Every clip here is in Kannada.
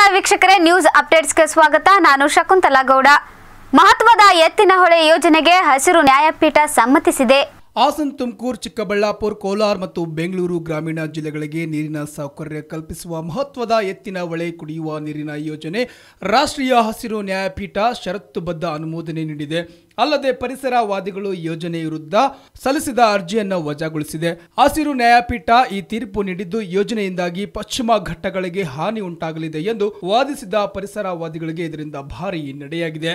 ನಮಸ್ಕಾರ ವೀಕ್ಷಕರೇ, ನ್ಯೂಸ್ ಅಪ್ಡೇಟ್ಸ್ಗೆ ಸ್ವಾಗತ. ನಾನು ಶಕುಂತಲಾ ಗೌಡ. ಮಹತ್ವದ ಎತ್ತಿನಹೊಳೆ ಯೋಜನೆಗೆ ಹಸಿರು ನ್ಯಾಯಪೀಠ ಸಮ್ಮತಿಸಿದೆ. ಹಾಸನ, ತುಮಕೂರು, ಚಿಕ್ಕಬಳ್ಳಾಪುರ, ಕೋಲಾರ ಮತ್ತು ಬೆಂಗಳೂರು ಗ್ರಾಮೀಣ ಜಿಲ್ಲೆಗಳಿಗೆ ನೀರಿನ ಸೌಕರ್ಯ ಕಲ್ಪಿಸುವ ಮಹತ್ವದ ಎತ್ತಿನ ಹೊಳೆ ಕುಡಿಯುವ ನೀರಿನ ಯೋಜನೆ ರಾಷ್ಟ್ರೀಯ ಹಸಿರು ನ್ಯಾಯಪೀಠ ಷರತ್ತುಬದ್ಧ ಅನುಮೋದನೆ ನೀಡಿದೆ. ಅಲ್ಲದೆ ಪರಿಸರವಾದಿಗಳು ಯೋಜನೆ ವಿರುದ್ಧ ಸಲ್ಲಿಸಿದ ಅರ್ಜಿಯನ್ನು ವಜಾಗೊಳಿಸಿದೆ. ಹಸಿರು ನ್ಯಾಯಪೀಠ ಈ ತೀರ್ಪು ನೀಡಿದ್ದು ಯೋಜನೆಯಿಂದಾಗಿ ಪಶ್ಚಿಮ ಘಟ್ಟಗಳಿಗೆ ಹಾನಿ ಉಂಟಾಗಲಿದೆ ಎಂದು ವಾದಿಸಿದ ಪರಿಸರವಾದಿಗಳಿಗೆ ಇದರಿಂದ ಭಾರೀ ಹಿನ್ನಡೆಯಾಗಿದೆ.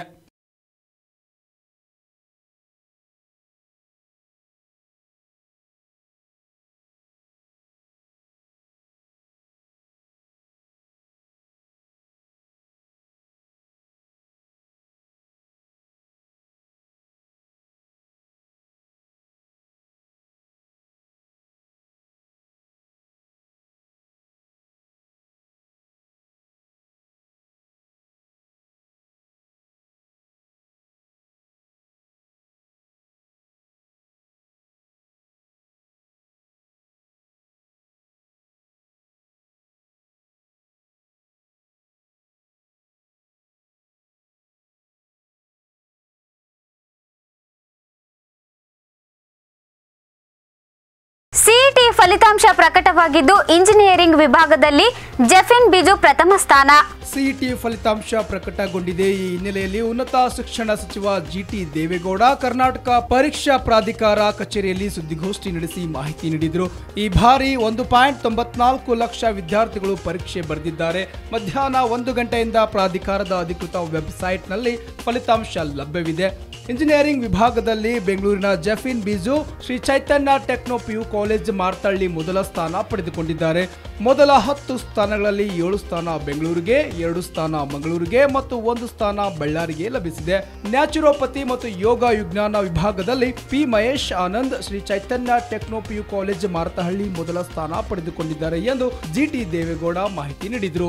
ಸಿಇಟಿ ಫಲಿತಾಂಶ ಪ್ರಕಟವಾಗಿದ್ದು ಇಂಜಿನಿಯರಿಂಗ್ ವಿಭಾಗದಲ್ಲಿ ಜೆಫಿನ್ ಬಿಜು ಪ್ರಥಮ ಸ್ಥಾನ. ಸಿಇಟಿ ಫಲಿತಾಂಶ ಪ್ರಕಟಗೊಂಡಿದೆ. ಈ ಹಿನ್ನೆಲೆಯಲ್ಲಿ ಉನ್ನತ ಶಿಕ್ಷಣ ಸಚಿವ ಜಿಟಿ ದೇವೇಗೌಡ ಕರ್ನಾಟಕ ಪರೀಕ್ಷಾ ಪ್ರಾಧಿಕಾರ ಕಚೇರಿಯಲ್ಲಿ ಸುದ್ದಿಗೋಷ್ಠಿ ನಡೆಸಿ ಮಾಹಿತಿ ನೀಡಿದರು. ಈ ಬಾರಿ 1.94 ಲಕ್ಷ ವಿದ್ಯಾರ್ಥಿಗಳು ಪರೀಕ್ಷೆ ಬರೆದಿದ್ದಾರೆ. ಮಧ್ಯಾಹ್ನ 1 ಗಂಟೆಯಿಂದ ಪ್ರಾಧಿಕಾರದ ಅಧಿಕೃತ ವೆಬ್ಸೈಟ್ನಲ್ಲಿ ಫಲಿತಾಂಶ ಲಭ್ಯವಿದೆ. ಇಂಜಿನಿಯರಿಂಗ್ ವಿಭಾಗದಲ್ಲಿ ಬೆಂಗಳೂರಿನ Jeffin Biju Shri Chaitanya techno PU college Marathahalli ಮೊದಲ ಸ್ಥಾನ ಪಡೆದುಕೊಂಡಿದ್ದಾರೆ. ಮೊದಲ 10 ಸ್ಥಾನಗಳಲ್ಲಿ 7 ಸ್ಥಾನ ಬೆಂಗಳೂರಿಗೆ, 2 ಸ್ಥಾನ ಮಂಗಳೂರಿಗೆ ಮತ್ತು 1 ಸ್ಥಾನ ಬಳ್ಳಾರಿಗೆ ಲಭಿಸಿದೆ. ನ್ಯಾಚುರೋಪತಿ ಮತ್ತು ಯೋಗ ವಿಜ್ಞಾನ ವಿಭಾಗದಲ್ಲಿ P Mahesh Anand Shri Chaitanya techno PU college Marathahalli ಮೊದಲ ಸ್ಥಾನ ಪಡೆದುಕೊಂಡಿದ್ದಾರೆ ಎಂದು ಜಿಟಿ ದೇವೇಗೌಡ ಮಾಹಿತಿ ನೀಡಿದರು.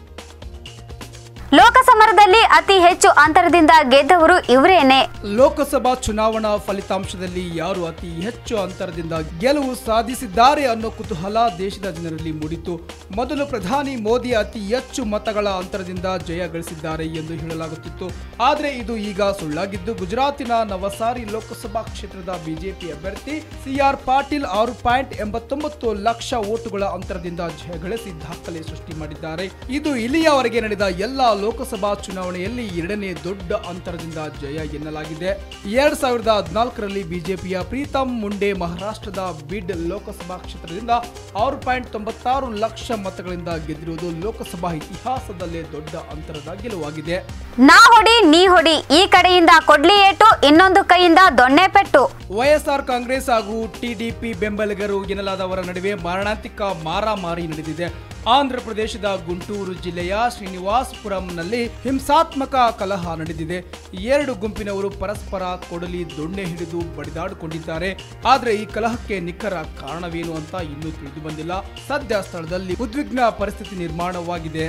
ಲೋಕಸಮರದಲ್ಲಿ ಅತಿ ಹೆಚ್ಚು ಅಂತರದಿಂದ ಗೆದ್ದವರು ಇವರೇನೆ. ಲೋಕಸಭಾ ಚುನಾವಣಾ ಫಲಿತಾಂಶದಲ್ಲಿ ಯಾರು ಅತಿ ಹೆಚ್ಚು ಅಂತರದಿಂದ ಗೆಲುವು ಸಾಧಿಸಿದ್ದಾರೆ ಅನ್ನೋ ಕುತೂಹಲ ದೇಶದ ಜನರಲ್ಲಿ ಮೂಡಿತು. ಮೊದಲು ಪ್ರಧಾನಿ ಮೋದಿ ಅತಿ ಹೆಚ್ಚು ಮತಗಳ ಅಂತರದಿಂದ ಜಯ ಗಳಿಸಿದ್ದಾರೆ ಎಂದು ಹೇಳಲಾಗುತ್ತಿತ್ತು. ಆದರೆ ಇದು ಈಗ ಸುಳ್ಳಾಗಿದ್ದು, ಗುಜರಾತಿನ ನವಸಾರಿ ಲೋಕಸಭಾ ಕ್ಷೇತ್ರದ ಬಿಜೆಪಿ ಅಭ್ಯರ್ಥಿ ಸಿಆರ್ ಪಾಟೀಲ್ 6.89 ಲಕ್ಷ ಓಟುಗಳ ಅಂತರದಿಂದ ಜಯ ಗಳಿಸಿ ದಾಖಲೆ ಸೃಷ್ಟಿ ಮಾಡಿದ್ದಾರೆ. ಇದು ಇಲ್ಲಿಯವರೆಗೆ ನಡೆದ ಎಲ್ಲ ಲೋಕಸಭಾ ಚುನಾವಣೆಯಲ್ಲಿ 2ನೇ ದೊಡ್ಡ ಅಂತರದಿಂದ ಜಯ ಎನ್ನಲಾಗಿದೆ. 2014ರಲ್ಲಿ ಬಿಜೆಪಿಯ ಪ್ರೀತಮ್ ಮುಂಡೆ ಮಹಾರಾಷ್ಟ್ರದ ಬಿಡ್ ಲೋಕಸಭಾ ಕ್ಷೇತ್ರದಿಂದ 6.96 ಲಕ್ಷ ಮತಗಳಿಂದ ಗೆದ್ದಿರುವುದು ಲೋಕಸಭಾ ಇತಿಹಾಸದಲ್ಲೇ ದೊಡ್ಡ ಅಂತರದ ಗೆಲುವಾಗಿದೆ. ನಾ ಹೊಡಿ ನೀ ಹೊಡಿ, ಈ ಕಡೆಯಿಂದ ಕೊಡ್ಲಿ ಏಟು, ಇನ್ನೊಂದು ಕೈಯಿಂದ ದೊಣ್ಣೆ ಪೆಟ್ಟು. ವೈಎಸ್ಆರ್ ಕಾಂಗ್ರೆಸ್ ಹಾಗೂ ಟಿಡಿಪಿ ಬೆಂಬಲಿಗರು ಎನ್ನಲಾದವರ ನಡುವೆ ಮಾರಣಾಂತಿಕ ಮಾರಾಮಾರಿ ನಡೆದಿದೆ. ಆಂಧ್ರ ಪ್ರದೇಶದ ಗುಂಟೂರು ಜಿಲ್ಲೆಯ ಶ್ರೀನಿವಾಸಪುರಂನಲ್ಲಿ ಹಿಂಸಾತ್ಮಕ ಕಲಹ ನಡೆದಿದೆ. 2 ಗುಂಪಿನವರು ಪರಸ್ಪರ ಕೊಡಲಿ ದೊಣ್ಣೆ ಹಿಡಿದು ಬಡಿದಾಡಿಕೊಂಡಿದ್ದಾರೆ. ಆದರೆ ಈ ಕಲಹಕ್ಕೆ ನಿಖರ ಕಾರಣವೇನು ಅಂತ ಇನ್ನೂ ತಿಳಿದು ಬಂದಿಲ್ಲ. ಸದ್ಯ ಸ್ಥಳದಲ್ಲಿ ಉದ್ವಿಗ್ನ ಪರಿಸ್ಥಿತಿ ನಿರ್ಮಾಣವಾಗಿದೆ.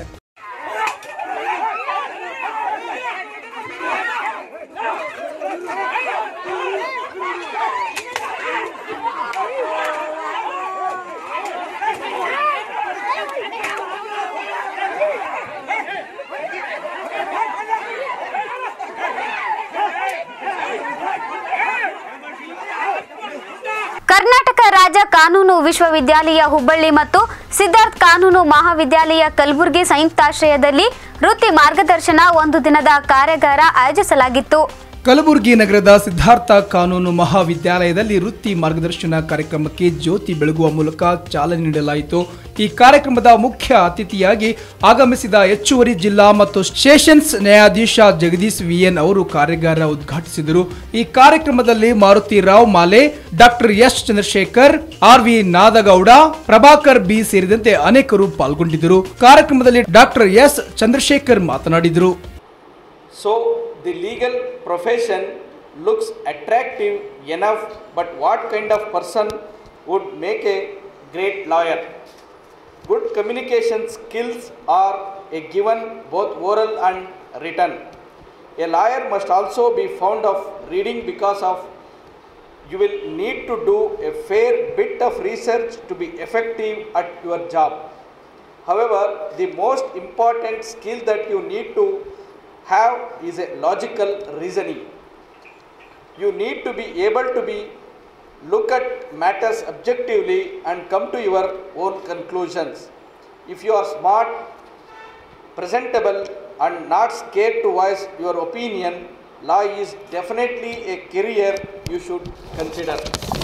ಕರ್ನಾಟಕ ರಾಜ್ಯ ಕಾನೂನು ವಿಶ್ವವಿದ್ಯಾಲಯ ಹುಬ್ಬಳ್ಳಿ ಮತ್ತು ಸಿದ್ಧಾರ್ಥ ಕಾನೂನು ಮಹಾವಿದ್ಯಾಲಯ ಕಲಬುರಗಿ ಸಂಯುಕ್ತಾಶ್ರಯದಲ್ಲಿ ವೃತ್ತಿ ಮಾರ್ಗದರ್ಶನ 1 ದಿನದ ಕಾರ್ಯಾಗಾರ ಆಯೋಜಿಸಲಾಗಿತ್ತು. ಕಲಬುರಗಿ ನಗರದ ಸಿದ್ಧಾರ್ಥ ಕಾನೂನು ಮಹಾವಿದ್ಯಾಲಯದಲ್ಲಿ ವೃತ್ತಿ ಮಾರ್ಗದರ್ಶನ ಕಾರ್ಯಕ್ರಮಕ್ಕೆ ಜ್ಯೋತಿ ಬೆಳಗುವ ಮೂಲಕ ಚಾಲನೆ ನೀಡಲಾಯಿತು. ಈ ಕಾರ್ಯಕ್ರಮದ ಮುಖ್ಯ ಅತಿಥಿಯಾಗಿ ಆಗಮಿಸಿದ ಹೆಚ್ಚುವರಿ ಜಿಲ್ಲಾ ಮತ್ತು ಸೆಷನ್ಸ್ ನ್ಯಾಯಾಧೀಶ ಜಗದೀಶ್ ವಿಎನ್ ಅವರು ಕಾರ್ಯಾಗಾರ ಉದ್ಘಾಟಿಸಿದರು. ಈ ಕಾರ್ಯಕ್ರಮದಲ್ಲಿ Maruti Rao Male, doctor S Chandrashekar, RV Nadagouda, Prabhakar B ಸೇರಿದಂತೆ ಅನೇಕರು ಪಾಲ್ಗೊಂಡಿದ್ದರು. ಕಾರ್ಯಕ್ರಮದಲ್ಲಿ ಡಾಕ್ಟರ್ ಎಸ್ ಚಂದ್ರಶೇಖರ್ ಮಾತನಾಡಿದರು. The legal profession looks attractive enough, but what kind of person would make a great lawyer? Good communication skills are a given, both oral and written. A lawyer must also be fond of reading because of you will need to do a fair bit of research to be effective at your job. However, the most important skill that you need to have is a logical reasoning. You need to be able to look at matters objectively and come to your own conclusions. If you are smart, presentable and not scared to voice your opinion, law is definitely a career you should consider.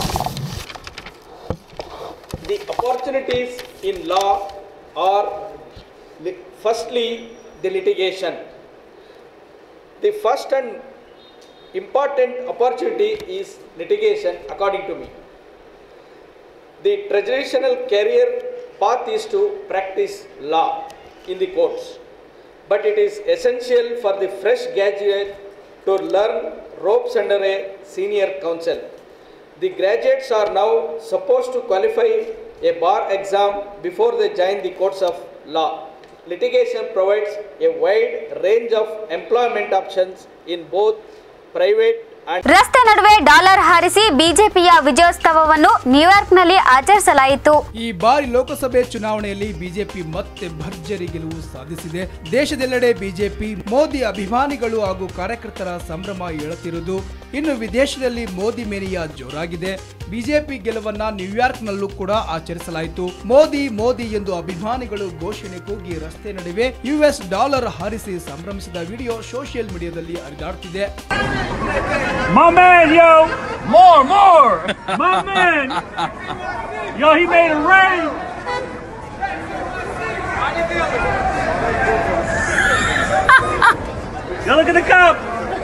The opportunities in law are firstly the litigation. The first and important opportunity is litigation according to me. The traditional career path is to practice law in the courts, but it is essential for the fresh graduate to learn ropes under a senior counsel. The graduates are now supposed to qualify a bar exam before they join the courts of law. Litigation provides a wide range of employment options in both private and ರಸ್ತೆ ನಡುವೆ ಡಾಲರ್ ಹಾರಿಸಿ ಬಿಜೆಪಿಯ ವಿಜಯೋತ್ಸವವನ್ನು ನ್ಯೂಯಾರ್ಕ್ನಲ್ಲಿ ಆಚರಿಸಲಾಯಿತು. ಈ ಬಾರಿ ಲೋಕಸಭೆ ಚುನಾವಣೆಯಲ್ಲಿ ಬಿಜೆಪಿ ಮತ್ತೆ ಭರ್ಜರಿ ಗೆಲುವು ಸಾಧಿಸಿದೆ. ದೇಶದೆಲ್ಲೆಡೆ ಬಿಜೆಪಿ ಮೋದಿ ಅಭಿಮಾನಿಗಳು ಹಾಗೂ ಕಾರ್ಯಕರ್ತರ ಸಂಭ್ರಮ ಏಳುತ್ತಿರುವುದು. ಇನ್ನು ವಿದೇಶದಲ್ಲಿ ಮೋದಿ ಮೇನಿಯಾ ಜೋರಾಗಿದೆ. ಬಿಜೆಪಿ ಗೆಲುವನ್ನ ನ್ಯೂಯಾರ್ಕ್ನಲ್ಲೂ ಕೂಡ ಆಚರಿಸಲಾಯಿತು. ಮೋದಿ ಮೋದಿ ಎಂದು ಅಭಿಮಾನಿಗಳು ಘೋಷಣೆ ಕೂಗಿ ರಸ್ತೆ ನಡುವೆ ಯುಎಸ್ ಡಾಲರ್ ಹಾರಿಸಿ ಸಂಭ್ರಮಿಸಿದ ವಿಡಿಯೋ ಸೋಷಿಯಲ್ ಮೀಡಿಯಾದಲ್ಲಿ ಹರಿದಾಡುತ್ತಿದೆ. My man, yo! More! My man! Yo, he made it rain! Yo, look at the cup!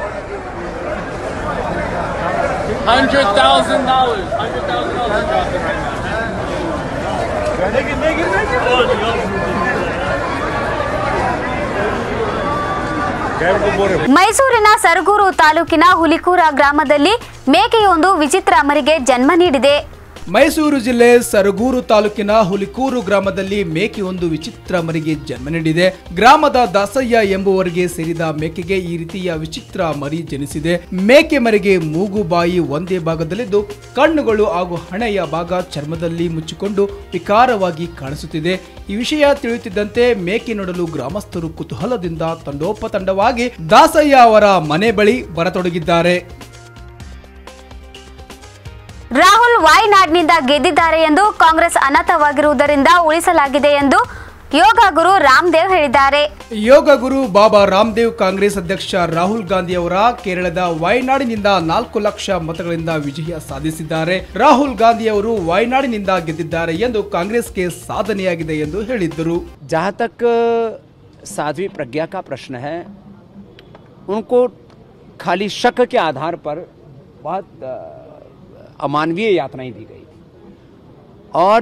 $100,000. $100,000 dropping right now. Make it. ಮೈಸೂರಿನ ಸರಗೂರು ತಾಲೂಕಿನ ಹುಲಿಕೂರ ಗ್ರಾಮದಲ್ಲಿ ಮೇಕೆಯೊಂದು ವಿಚಿತ್ರ ಮರಿಗೆ ಜನ್ಮ ನೀಡಿದೆ. ಮೈಸೂರು ಜಿಲ್ಲೆ ಸರಗೂರು ತಾಲೂಕಿನ ಹುಲಿಕೂರು ಗ್ರಾಮದಲ್ಲಿ ಮೇಕೆಯೊಂದು ವಿಚಿತ್ರ ಮರಿಗೆ ಜನ್ಮ ನೀಡಿದೆ. ಗ್ರಾಮದ ದಾಸಯ್ಯ ಎಂಬುವರಿಗೆ ಸೇರಿದ ಮೇಕೆಗೆ ಈ ರೀತಿಯ ವಿಚಿತ್ರ ಮರಿ ಜನಿಸಿದೆ. ಮೇಕೆ ಮರಿಗೆ ಮೂಗು ಬಾಯಿ ಒಂದೇ ಭಾಗದಲ್ಲಿದ್ದು ಕಣ್ಣುಗಳು ಹಾಗೂ ಹಣೆಯ ಭಾಗ ಚರ್ಮದಲ್ಲಿ ಮುಚ್ಚಿಕೊಂಡು ವಿಕಾರವಾಗಿ ಕಾಣಿಸುತ್ತಿದೆ. ಈ ವಿಷಯ ತಿಳಿಯುತ್ತಿದ್ದಂತೆ ಮೇಕೆ ನೋಡಲು ಗ್ರಾಮಸ್ಥರು ಕುತೂಹಲದಿಂದ ತಂಡೋಪತಂಡವಾಗಿ ದಾಸಯ್ಯ ಅವರ ಮನೆ ಬಳಿ ಬರತೊಡಗಿದ್ದಾರೆ. ರಾಹುಲ್ ವಾಯ್ನಾಡ್ನಿಂದ ಗೆದ್ದಿದ್ದಾರೆ ಎಂದು ಕಾಂಗ್ರೆಸ್ ಅನರ್ಹವಾಗಿರುವುದರಿಂದ ಉಳಿಸಲಾಗಿದೆ ಎಂದು ಯೋಗ ಗುರು ರಾಮದೇವ್ ಹೇಳಿದ್ದಾರೆ. ಯೋಗ ಗುರು ಬಾಬಾ ರಾಮದೇವ್ ಕಾಂಗ್ರೆಸ್ ಅಧ್ಯಕ್ಷ ರಾಹುಲ್ ಗಾಂಧಿ ಅವರ ಕೇರಳದ ವಾಯ್ನಾಡಿನಿಂದ 4 ಲಕ್ಷ ಮತಗಳಿಂದ ವಿಜಯ ಸಾಧಿಸಿದ್ದಾರೆ. ರಾಹುಲ್ ಗಾಂಧಿ ಅವರು ವಾಯ್ನಾಡಿನಿಂದ ಗೆದ್ದಿದ್ದಾರೆ ಎಂದು ಕಾಂಗ್ರೆಸ್ಗೆ ಸಾಧನೆಯಾಗಿದೆ ಎಂದು ಹೇಳಿದ್ದರು. जहाँ तक साध्वी प्रज्ञा का प्रश्न है, उनको खाली शक के आधार पर बहुत अमानवीय यातनाएं दी गई थी और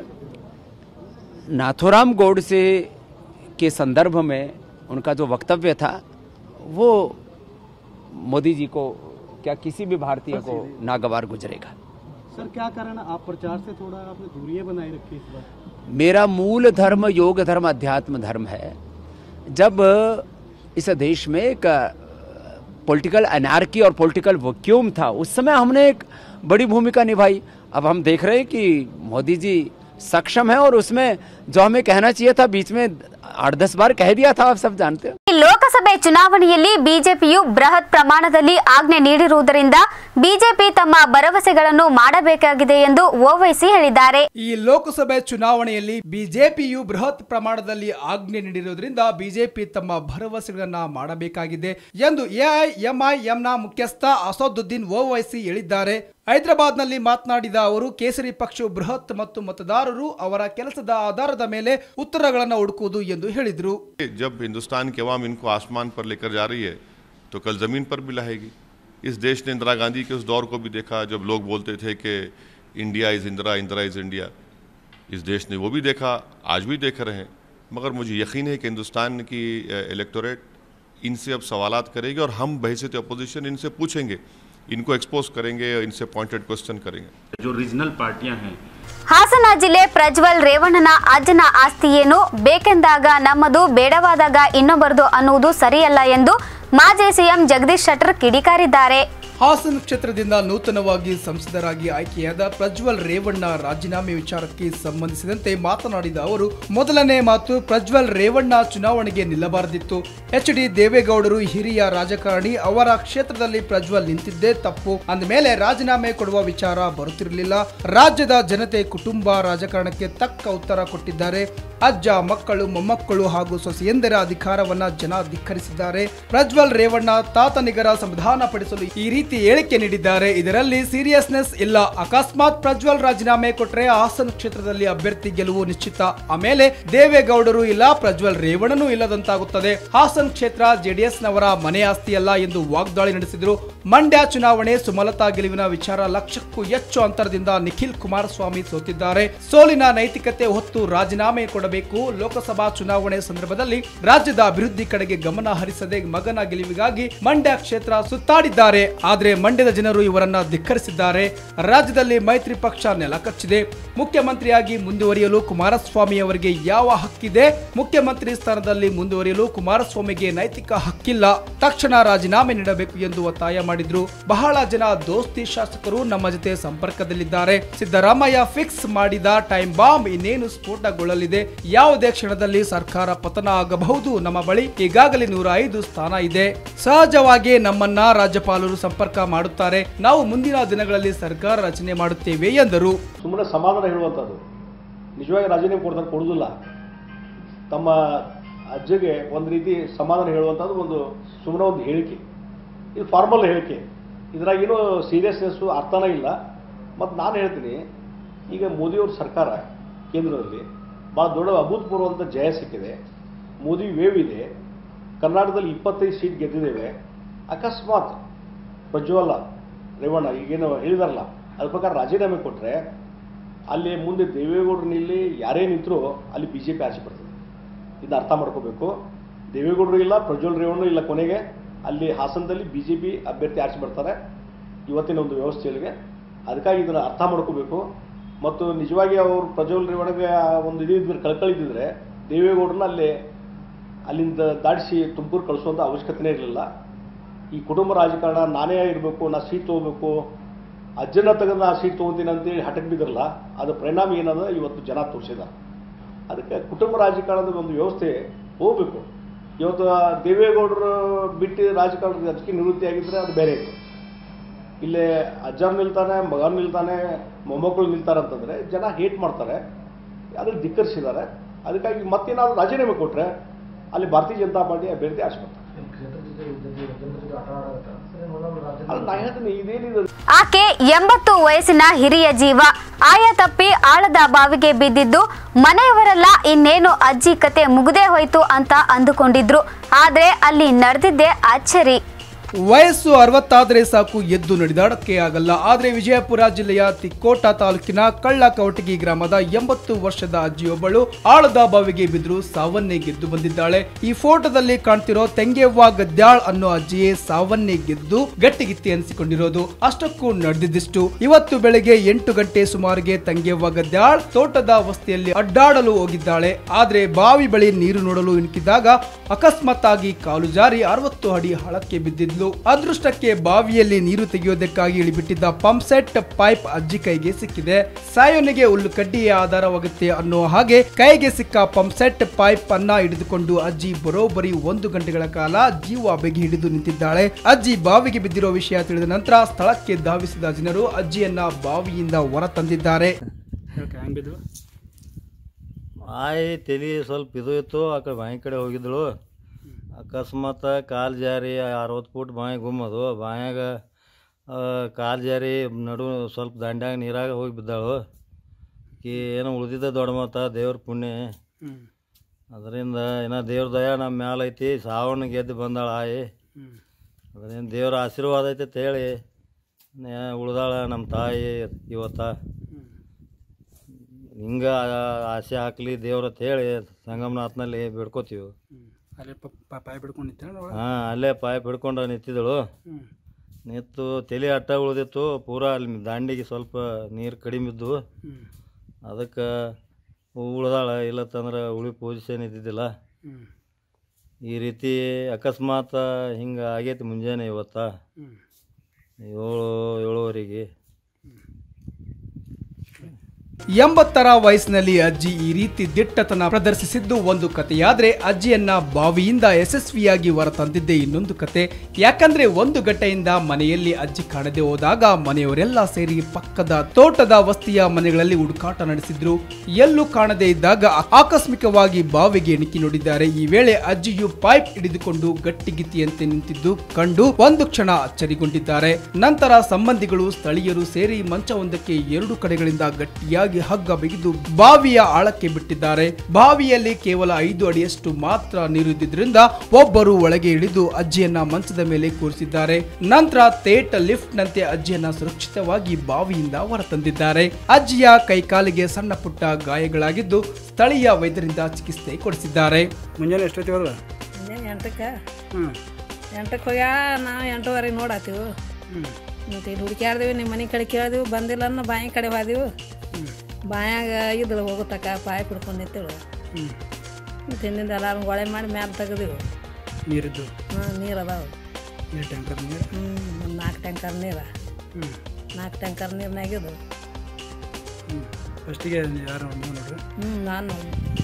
नाथुराम गोडसे के संदर्भ में उनका जो वक्तव्य था वो मोदी जी को क्या किसी भी भारतीय को नागवार गुजरेगा. सर क्या कारण आप प्रचार से थोड़ा आपने दूरियां बनाए रखी इस बार? मेरा मूल धर्म योग धर्म अध्यात्म धर्म है. जब इस देश में एक पॉलिटिकल अनार्की और पॉलिटिकल वैक्यूम था, उस समय हमने एक बड़ी भूमिका निभाई. अब हम देख रहे हैं कि मोदी जी सक्षम है और उसमें जो हमें कहना चाहिए था बीच में 8-10 बार कह दिया था, आप सब जानते हैं. ಲೋಕಸಭೆ ಚುನಾವಣೆಯಲ್ಲಿ ಬಿಜೆಪಿಯು ಬೃಹತ್ ಪ್ರಮಾಣದಲ್ಲಿ ಆಜ್ಞೆ ನೀಡಿರುವುದರಿಂದ ಬಿಜೆಪಿ ತಮ್ಮ ಭರವಸೆಗಳನ್ನು ಮಾಡಬೇಕಾಗಿದೆ ಎಂದು ಓವೈಸಿ ಹೇಳಿದ್ದಾರೆ. ಈ ಲೋಕಸಭೆ ಚುನಾವಣೆಯಲ್ಲಿ ಬಿಜೆಪಿಯು ಬೃಹತ್ ಪ್ರಮಾಣದಲ್ಲಿ ಆಜ್ಞೆ ನೀಡಿರುವುದರಿಂದ ಬಿಜೆಪಿ ತಮ್ಮ ಭರವಸೆಗಳನ್ನ ಮಾಡಬೇಕಾಗಿದೆ ಎಂದು ಎಐಎಂಐಎಂನ ಮುಖ್ಯಸ್ಥ ಅಸದುದ್ದೀನ್ ಓವೈಸಿ ಹೇಳಿದ್ದಾರೆ. ಹೈದರಾಬಾದ್ನಲ್ಲಿ ಮಾತನಾಡಿದ ಅವರು ಕೇಸರಿ ಪಕ್ಷವು ಬೃಹತ್ ಮತ್ತು ಮತದಾರರು ಅವರ ಕೆಲಸದ ಆಧಾರದ ಮೇಲೆ ಉತ್ತರಗಳನ್ನು ಹುಡುಕುವುದು ಎಂದು ಹೇಳಿದರು. जब हिंदुस्तान की अवाम इनको आसमान पर लेकर जा रही है तो कल ज़मीन पर भी लाएगी. इस देश ने इंदिरा गांधी के उस दौर को भी देखा जब लोग बोलते थे कि India is Indira, Indira is India. इस देश ने वो भी देखा, आज भी देख रहे हैं. मगर मुझे यकीन है कि हिंदुस्तान की इलेक्टोरेट इनसे अब सवालात करेगी और हम बहैसियत अपोजिशन इनसे पूछेंगे, इनको एक्सपोज करेंगे, इनसे पॉइंटेड क्वेश्चन करेंगे. जो रीजनल पार्टियां हैं, ಹಾಸನ ಜಿಲ್ಲೆ ಪ್ರಜ್ವಲ್ ರೇವಣ್ಣನ ಅಜ್ಜನ ಆಸ್ತಿ ಏನು, ಬೇಕೆಂದಾಗ ನಮ್ಮದು ಬೇಡವಾದಾಗ ಇನ್ನೊಬ್ಬರದು ಅನ್ನುವುದು ಸರಿಯಲ್ಲ ಎಂದು ಮಾಜಿ ಸಿಎಂ ಜಗದೀಶ್ ಶೆಟ್ಟರ್ ಕಿಡಿಕಾರಿದ್ದಾರೆ. ಹಾಸನ ಕ್ಷೇತ್ರದಿಂದ ನೂತನವಾಗಿ ಸಂಸದರಾಗಿ ಆಯ್ಕೆಯಾದ ಪ್ರಜ್ವಲ್ ರೇವಣ್ಣ ರಾಜೀನಾಮೆ ವಿಚಾರಕ್ಕೆ ಸಂಬಂಧಿಸಿದಂತೆ ಮಾತನಾಡಿದ ಅವರು, ಮೊದಲನೇ ಮಾತು ಪ್ರಜ್ವಲ್ ರೇವಣ್ಣ ಚುನಾವಣೆಗೆ ನಿಲ್ಲಬಾರದಿತ್ತು. ಎಚ್ ಡಿ ದೇವೇಗೌಡರು ಹಿರಿಯ ರಾಜಕಾರಣಿ, ಅವರ ಕ್ಷೇತ್ರದಲ್ಲಿ ಪ್ರಜ್ವಲ್ ನಿಂತಿದ್ದೇ ತಪ್ಪು. ಅಂದಮೇಲೆ ರಾಜೀನಾಮೆ ಕೊಡುವ ವಿಚಾರ ಬರುತ್ತಿರಲಿಲ್ಲ. ರಾಜ್ಯದ ಜನತೆ ಕುಟುಂಬ ರಾಜಕಾರಣಕ್ಕೆ ತಕ್ಕ ಉತ್ತರ ಕೊಟ್ಟಿದ್ದಾರೆ. ಅಜ್ಜ, ಮಕ್ಕಳು, ಮೊಮ್ಮಕ್ಕಳು ಹಾಗೂ ಸೊಸೆಯಂದರ ಅಧಿಕಾರವನ್ನ ಜನ ಧಿಕ್ಕರಿಸಿದ್ದಾರೆ. ಪ್ರಜ್ವಲ್ ರೇವಣ್ಣ ತಾತನಿಗರ ಸಂವಿಧಾನ ಪಡಿಸಲು ಈ ರೀತಿ ಹೇಳಿಕೆ ನೀಡಿದ್ದಾರೆ. ಇದರಲ್ಲಿ ಸೀರಿಯಸ್ನೆಸ್ ಇಲ್ಲ. ಅಕಸ್ಮಾತ್ ಪ್ರಜ್ವಲ್ ರಾಜೀನಾಮೆ ಕೊಟ್ಟರೆ ಹಾಸನ ಕ್ಷೇತ್ರದಲ್ಲಿ ಅಭ್ಯರ್ಥಿ ಗೆಲುವು ನಿಶ್ಚಿತ. ಆಮೇಲೆ ದೇವೇಗೌಡರು ಇಲ್ಲ, ಪ್ರಜ್ವಲ್ ರೇವಣ್ಣನೂ ಇಲ್ಲದಂತಾಗುತ್ತದೆ. ಹಾಸನ ಕ್ಷೇತ್ರ ಜೆಡಿಎಸ್ನವರ ಮನೆ ಆಸ್ತಿಯಲ್ಲ ಎಂದು ವಾಗ್ದಾಳಿ ನಡೆಸಿದರು. ಮಂಡ್ಯ ಚುನಾವಣೆ ಸುಮಲತಾ ಗೆಲುವಿನ ವಿಚಾರ ಲಕ್ಷಕ್ಕೂ ಹೆಚ್ಚು ಅಂತರದಿಂದ ನಿಖಿಲ್ ಕುಮಾರಸ್ವಾಮಿ ಸೋತಿದ್ದಾರೆ. ಸೋಲಿನ ನೈತಿಕತೆ ಹೊತ್ತು ರಾಜೀನಾಮೆ ಕೊಡಬೇಕು. ಲೋಕಸಭಾ ಚುನಾವಣೆ ಸಂದರ್ಭದಲ್ಲಿ ರಾಜ್ಯದ ಅಭಿವೃದ್ಧಿ ಕಡೆಗೆ ಗಮನ ಹರಿಸದೆ ಮಗನ ಗೆಲುವಿಗಾಗಿ ಮಂಡ್ಯ ಕ್ಷೇತ್ರ ಸುತ್ತಾಡಿದ್ದಾರೆ. ಆದರೆ ಮಂಡ್ಯದ ಜನರು ಇವರನ್ನ ಧಿಕ್ಕರಿಸಿದ್ದಾರೆ. ರಾಜ್ಯದಲ್ಲಿ ಮೈತ್ರಿ ಪಕ್ಷ ನೆಲಕಚ್ಚಿದೆ. ಮುಖ್ಯಮಂತ್ರಿಯಾಗಿ ಮುಂದುವರಿಯಲು ಕುಮಾರಸ್ವಾಮಿ ಅವರಿಗೆ ಯಾವ ಹಕ್ಕಿದೆ? ಮುಖ್ಯಮಂತ್ರಿ ಸ್ಥಾನದಲ್ಲಿ ಮುಂದುವರಿಯಲು ಕುಮಾರಸ್ವಾಮಿಗೆ ನೈತಿಕ ಹಕ್ಕಿಲ್ಲ. ತಕ್ಷಣ ರಾಜೀನಾಮೆ ನೀಡಬೇಕು ಎಂದು ಒತ್ತಾಯ ಮಾಡಿದ್ರು. ಬಹಳ ಜನ ದೋಸ್ತಿ ಶಾಸಕರು ನಮ್ಮ ಜೊತೆ ಸಂಪರ್ಕದಲ್ಲಿದ್ದಾರೆ. ಸಿದ್ದರಾಮಯ್ಯ ಫಿಕ್ಸ್ ಮಾಡಿದ ಟೈಮ್ ಬಾಂಬ್ ಇನ್ನೇನು ಸ್ಫೋಟಗೊಳ್ಳಲಿದೆ. ಯಾವುದೇ ಕ್ಷಣದಲ್ಲಿ ಸರ್ಕಾರ ಪತನ ಆಗಬಹುದು. ನಮ್ಮ ಬಳಿ ಈಗಾಗಲೇ 105 ಸ್ಥಾನ ಇದೆ. ಸಹಜವಾಗಿ ನಮ್ಮನ್ನ ರಾಜ್ಯಪಾಲರು ಸಂಪರ್ಕ ಮಾಡುತ್ತಾರೆ. ನಾವು ಮುಂದಿನ ದಿನಗಳಲ್ಲಿ ಸರ್ಕಾರ ರಚನೆ ಮಾಡುತ್ತೇವೆ ಎಂದರು. ಸುಮ್ಮನೆ ಸಮಾಧಾನ ಹೇಳುವಂಥದ್ದು, ನಿಜವಾಗಿ ರಾಜೀನಾಮೆ ಕೊಡುವುದಿಲ್ಲ. ತಮ್ಮ ಅಜ್ಜಿಗೆ ಒಂದು ರೀತಿ ಸಮಾಧಾನ ಹೇಳುವಂಥದ್ದು ಒಂದು ಸುಮ್ಮನೆ ಒಂದು ಹೇಳಿಕೆ. ಇದು ಫಾರ್ಮಲ್ ಹೇಳಿಕೆ. ಇದ್ರಾಗೇನು ಸೀರಿಯಸ್ನೆಸ್ಸು ಅರ್ಥನೇ ಇಲ್ಲ. ಮತ್ತು ನಾನು ಹೇಳ್ತೀನಿ, ಈಗ ಮೋದಿಯವ್ರ ಸರ್ಕಾರ ಕೇಂದ್ರದಲ್ಲಿ ಭಾಳ ದೊಡ್ಡ ಅಭೂತಪೂರ್ವಂಥ ಜಯ ಸಿಕ್ಕಿದೆ. ಮೋದಿ ವೇವ್ ಇದೆ. ಕರ್ನಾಟಕದಲ್ಲಿ 25 ಸೀಟ್ ಗೆದ್ದಿದ್ದೇವೆ. ಅಕಸ್ಮಾತ್ ಪ್ರಜ್ವಲ್ ರೇವಣ್ಣ ಈಗೇನು ಹೇಳಿದಾರಲ್ಲ ಅದ್ರ ಪ್ರಕಾರ ರಾಜೀನಾಮೆ ಕೊಟ್ಟರೆ ಅಲ್ಲಿ ಮುಂದೆ ದೇವೇಗೌಡರು ನಿಲ್ಲಿ ಯಾರೇ ನಿಂತರೂ ಅಲ್ಲಿ BJP ಆಚೆ ಬರ್ತದೆ. ಇದನ್ನ ಅರ್ಥ ಮಾಡ್ಕೋಬೇಕು. ದೇವೇಗೌಡರು ಇಲ್ಲ, ಪ್ರಜ್ವಲ್ ರೇವಣ್ಣ ಇಲ್ಲ, ಕೊನೆಗೆ ಅಲ್ಲಿ ಹಾಸನದಲ್ಲಿ BJP ಅಭ್ಯರ್ಥಿ ಆಚೆ ಬರ್ತಾರೆ ಇವತ್ತಿನ ಒಂದು ವ್ಯವಸ್ಥೆಯೊಳಗೆ. ಅದಕ್ಕಾಗಿ ಇದನ್ನು ಅರ್ಥ ಮಾಡ್ಕೋಬೇಕು. ಮತ್ತು ನಿಜವಾಗಿ ಅವರು ಪ್ರಜ್ವಲ್ ರೇವಣ್ಣಗೆ ಒಂದು ಇದಿದ್ರೆ ಕಳ್ಕಳಿದ್ದಿದ್ರೆ ದೇವೇಗೌಡರನ್ನ ಅಲ್ಲಿಂದ ದಾಟಿಸಿ ತುಮಕೂರು ಕಳಿಸುವಂಥ ಅವಶ್ಯಕತೆನೇ ಇರಲಿಲ್ಲ. ಈ ಕುಟುಂಬ ರಾಜಕಾರಣ ನಾನೇ ಇರಬೇಕು, ನಾ ಸೀಟ್ ತೊಗೋಬೇಕು, ಅಜ್ಜನ ತೆಗೆದು ನಾ ಸೀಟ್ ತೊಗೊತೀನಿ ಅಂತೇಳಿ ಹಠಕ್ಕೆ ಬಿದ್ದಿರಲ್ಲ. ಅದು ಪರಿಣಾಮ ಏನದ ಇವತ್ತು ಜನ ತೋರಿಸಿದ್ದಾರೆ. ಅದಕ್ಕೆ ಕುಟುಂಬ ರಾಜಕಾರಣದ ಒಂದು ವ್ಯವಸ್ಥೆ ಹೋಗಬೇಕು. ಇವತ್ತು ದೇವೇಗೌಡರು ಬಿಟ್ಟು ರಾಜಕಾರಣದ ರಾಜಕೀಯ ನಿವೃತ್ತಿ ಆಗಿದ್ದರೆ ಅದು ಬೇರೆ ಇತ್ತು. ಇಲ್ಲೇ ಅಜ್ಜರು ನಿಲ್ತಾನೆ, ಮಗನ ನಿಲ್ತಾನೆ, ಮೊಮ್ಮಕ್ಕಳು ನಿಲ್ತಾರೆ ಅಂತಂದರೆ ಜನ ಹೇಟ್ ಮಾಡ್ತಾರೆ. ಅದನ್ನು ಧಿಕ್ಕರಿಸಿದ್ದಾರೆ. ಅದಕ್ಕಾಗಿ ಮತ್ತೇನಾದರೂ ರಾಜೀನಾಮೆ ಕೊಟ್ಟರೆ ಅಲ್ಲಿ ಭಾರತೀಯ ಜನತಾ ಪಾರ್ಟಿ ಅಭ್ಯರ್ಥಿ ಆಚೆ ಬರ್ತಾರೆ. ಆಕೆ 80 ವಯಸ್ಸಿನ ಹಿರಿಯ ಜೀವ. ಆಯ ತಪ್ಪಿ ಆಳದ ಬಾವಿಗೆ ಬಿದ್ದಿದ್ದು ಮನೆಯವರೆಲ್ಲ ಇನ್ನೇನು ಅಜ್ಜಿ ಕತೆ ಮುಗಿದೇ ಹೋಯ್ತು ಅಂತ ಅಂದುಕೊಂಡಿದ್ರು. ಆದ್ರೆ ಅಲ್ಲಿ ನಡೆದಿದ್ದೇ ಅಚ್ಚರಿ. ವಯಸ್ಸು 60 ಆದರೆ ಸಾಕು, ಎದ್ದು ನಡೆದಾಡಕ್ಕೆ ಆಗಲ್ಲ. ಆದರೆ ವಿಜಯಪುರ ಜಿಲ್ಲೆಯ ತಿಕೋಟ ತಾಲೂಕಿನ ಕಳ್ಳಕವಟಗಿ ಗ್ರಾಮದ 80 ವರ್ಷದ ಅಜ್ಜಿಯೊಬ್ಬಳು ಆಳದ ಬಾವಿಗೆ ಬಿದ್ರು ಸಾವನ್ನೇ ಗೆದ್ದು ಬಂದಿದ್ದಾಳೆ. ಈ ಫೋಟೋದಲ್ಲಿ ಕಾಣ್ತಿರೋ ತೆಂಗೆವ್ವ ಗದ್ಯಾಳ್ ಅನ್ನೋ ಅಜ್ಜಿಯೇ ಸಾವನ್ನೇ ಗೆದ್ದು ಗಟ್ಟಿಗಿತ್ತಿ ಅನಿಸಿಕೊಂಡಿರೋದು. ಅಷ್ಟಕ್ಕೂ ನಡೆದಿದ್ದಿಷ್ಟು. ಇವತ್ತು ಬೆಳಗ್ಗೆ 8 ಗಂಟೆ ಸುಮಾರಿಗೆ ತಂಗೆವ್ವ ಗದ್ಯಾಳ್ ತೋಟದ ವಸ್ತಿಯಲ್ಲಿ ಅಡ್ಡಾಡಲು ಹೋಗಿದ್ದಾಳೆ. ಆದ್ರೆ ಬಾವಿ ಬಳಿ ನೀರು ನೋಡಲು ಇಣುಕಿದಾಗ ಅಕಸ್ಮಾತ್ ಆಗಿ ಕಾಲು ಜಾರಿ 60 ಅಡಿ ಹಳಕ್ಕೆ ಬಿದ್ದಿದ್ಲು. ಅದೃಷ್ಟಕ್ಕೆ ಬಾವಿಯಲ್ಲಿ ನೀರು ತೆಗೆಯೋದಕ್ಕಾಗಿ ಇಳಿಬಿಟ್ಟಿದ್ದ ಪಂಪ್ ಸೆಟ್ ಪೈಪ್ ಅಜ್ಜಿ ಕೈಗೆ ಸಿಕ್ಕಿದೆ. ಸಾಯೋನಿಗೆ ಹುಲ್ಲು ಕಡ್ಡಿಯೇ ಆಧಾರವಾಗುತ್ತೆ ಅನ್ನೋ ಹಾಗೆ ಕೈಗೆ ಸಿಕ್ಕ ಪಂಪ್ ಸೆಟ್ ಪೈಪ್ ಅನ್ನ ಹಿಡಿದುಕೊಂಡು ಅಜ್ಜಿ ಬರೋಬ್ಬರಿ 1 ಗಂಟೆಗಳ ಕಾಲ ಜೀವ ಬೆಗಿ ಹಿಡಿದು ನಿಂತಿದ್ದಾಳೆ. ಅಜ್ಜಿ ಬಾವಿಗೆ ಬಿದ್ದಿರೋ ವಿಷಯ ತಿಳಿದ ನಂತರ ಸ್ಥಳಕ್ಕೆ ಧಾವಿಸಿದ ಜನರು ಅಜ್ಜಿಯನ್ನ ಬಾವಿಯಿಂದ ಹೊರ ತಂದಿದ್ದಾರೆ. ಆಯ್ ತಲೆ ಸ್ವಲ್ಪ ಇದು ಇತ್ತು, ಆ ಕಡೆ ಬಾವಿ ಕಡೆ ಹೋಗಿದ್ದಳು. ಅಕಸ್ಮಾತ್ ಕಾಲು ಜಾರಿ 60 ಫೂಟ್ ಬಾವಿ ಗುಮ್ಮದು. ಬಾಯಾಗ ಕಾಲು ಜಾರಿ ನಡು ಸ್ವಲ್ಪ ದಂಡ್ಯಾಗ ನೀರಾಗ ಹೋಗಿ ಬಿದ್ದಾಳು. ಏನೋ ಉಳಿದಿದ್ದ ದೊಡ್ಡ ಮಾತ, ದೇವ್ರ ಪುಣ್ಯ. ಅದರಿಂದ ಏನೋ ದೇವ್ರ ದಯ ನಮ್ಮ ಮ್ಯಾಲ ಐತಿ. ಸಾವನ್ನ ಗೆದ್ದು ಬಂದಾಳ ಆಯಿ. ಅದರಿಂದ ದೇವ್ರ ಆಶೀರ್ವಾದ ಐತೆ ಅಂತೇಳಿ ಉಳ್ದಾಳ ನಮ್ಮ ತಾಯಿ ಇವತ್ತ. ಹಿಂಗೆ ಆಸೆ ಹಾಕಲಿ ದೇವ್ರ ಅಂತೇಳಿ ಸಂಗಮನಾಥ್ನಲ್ಲಿ ಬಿಡ್ಕೋತೀವಿ. ಅಲ್ಲೇ ಪಾಯ್ ಹಿಡ್ಕೊಂಡು ನಿಂತಿದ್ದಳು. ನಿಂತು ತಲೆ ಅಟ್ಟ ಉಳಿದಿತ್ತು. ಪೂರಾ ಅಲ್ಲಿ ದಾಂಡಿಗೆ ಸ್ವಲ್ಪ ನೀರು ಕಡಿಮೆ ಇದ್ದು ಅದಕ್ಕೆ ಉಳ್ದಾಳ. ಇಲ್ಲತ್ತಂದ್ರೆ ಉಳಿ ಪೊಸಿಷನ್ ಇದ್ದಿದ್ದಿಲ್ಲ. ಈ ರೀತಿ ಅಕಸ್ಮಾತ್ ಹಿಂಗೆ ಆಗೈತಿ ಮುಂಜಾನೆ ಇವತ್ತ. 7:30 80ರ ವಯಸ್ಸಿನಲ್ಲಿ ಅಜ್ಜಿ ಈ ರೀತಿ ದಿಟ್ಟತನ ಪ್ರದರ್ಶಿಸಿದ್ದು ಒಂದು ಕಥೆಯಾದ್ರೆ ಅಜ್ಜಿಯನ್ನ ಬಾವಿಯಿಂದ ಯಶಸ್ವಿಯಾಗಿ ಹೊರತಂದಿದ್ದೇ ಇನ್ನೊಂದು ಕತೆ. ಯಾಕಂದ್ರೆ ಒಂದು ಗಂಟೆಯಿಂದ ಮನೆಯಲ್ಲಿ ಅಜ್ಜಿ ಕಾಣದೆ ಹೋದಾಗ ಮನೆಯವರೆಲ್ಲ ಸೇರಿ ಪಕ್ಕದ ತೋಟದ ವಸ್ತಿಯ ಮನೆಗಳಲ್ಲಿ ಹುಡುಕಾಟ ನಡೆಸಿದ್ರು. ಎಲ್ಲೂ ಕಾಣದೇ ಇದ್ದಾಗ ಆಕಸ್ಮಿಕವಾಗಿ ಬಾವಿಗೆ ಇಣುಕಿ ನೋಡಿದ್ದಾರೆ. ಈ ವೇಳೆ ಅಜ್ಜಿಯು ಪೈಪ್ ಹಿಡಿದುಕೊಂಡು ಗಟ್ಟಿಗಿತ್ತಿಯಂತೆ ನಿಂತಿದ್ದು ಕಂಡು ಒಂದು ಕ್ಷಣ ಅಚ್ಚರಿಗೊಂಡಿದ್ದಾರೆ. ನಂತರ ಸಂಬಂಧಿಗಳು ಸ್ಥಳೀಯರು ಸೇರಿ ಮಂಚವೊಂದಕ್ಕೆ 2 ಕಡೆಗಳಿಂದ ಗಟ್ಟಿಯಾಗಿ ಹಗ್ಗ ಬಿಗಿದು ಬಾವಿಯ ಆಳಕ್ಕೆ ಬಿಟ್ಟಿದ್ದಾರೆ. ಬಾವಿಯಲ್ಲಿ ಕೇವಲ 5 ಅಡಿಯಷ್ಟು ಮಾತ್ರ ನೀರಿದ್ರಿಂದ ಒಬ್ಬರು ಒಳಗೆ ಇಳಿದು ಅಜ್ಜಿಯನ್ನ ಮಂಚದ ಮೇಲೆ ಕೂರಿಸಿದ್ದಾರೆ. ನಂತರ ಥೇಟ್ ಲಿಫ್ಟ್ ನಂತೆ ಅಜ್ಜಿಯನ್ನ ಸುರಕ್ಷಿತವಾಗಿ ಬಾವಿಯಿಂದ ಹೊರತಂದಿದ್ದಾರೆ. ಅಜ್ಜಿಯ ಕೈಕಾಲಿಗೆ ಸಣ್ಣ ಪುಟ್ಟ ಗಾಯಗಳಾಗಿದ್ದು ಸ್ಥಳೀಯ ವೈದ್ಯರಿಂದ ಚಿಕಿತ್ಸೆ ಕೊಡಿಸಿದ್ದಾರೆ. ಮುಂಜಾನೆ ಎಷ್ಟೊತ್ತಿಗೆ ಹೋದ? ಮುಂಜಾನೆ 8ಕ್ಕೆ ಹೋಗ್ಯಾ. ನಾವು 8:15 ನೋಡಾತೀವಿ. ಮತ್ತೆ ಇಲ್ಲಿ ಹುಡುಕ್ಯಾಡ್ದೇವಿ, ನಿಮ್ಮ ಮನೆ ಕಡೆ ಕೇಳಿದೆವು, ಬಂದಿಲ್ಲ ಅನ್ನೋ ಬಾಯಿ ಕಡೆ ಹೋದೆವು. ಬಾಯಾಗ ಇದ್ಳು ಹೋಗುತ್ತಕ್ಕ ಪಾಯ್ ಹಿಡ್ಕೊಂಡು ನಿಂತೇಳು. ಮತ್ತು ಹಿಂದಿಂದ ಎಲ್ಲಾರು ಗೊಳೆ ಮಾಡಿ ಮ್ಯಾಲೆ ತೆಗೆದೆವು. ನೀರಿದ್ದು? ನೀರು ಅದಾವೆ. 2 ಟ್ಯಾಂಕರ್ ನೀರು? ಒಂದು 4 ಟ್ಯಾಂಕರ್ ನೀರು. 4 ಟ್ಯಾಂಕರ್ ನೀರಿನಾಗಿದ್ದು. ಫಸ್ಟಿಗೆ ಯಾರು ನೋಡ್ರಿ? ನಾನು.